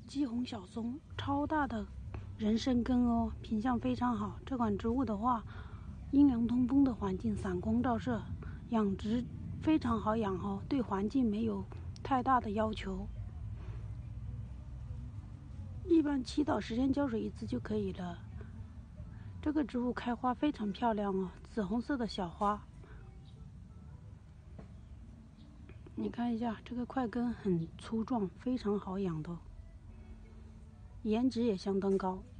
姬红小松，超大的人参根哦，品相非常好。这款植物的话，阴凉通风的环境，散光照射，养殖非常好养哦，对环境没有太大的要求。一般7到10天浇水一次就可以了。这个植物开花非常漂亮哦，紫红色的小花。你看一下，这个块根很粗壮，非常好养的，颜值也相当高。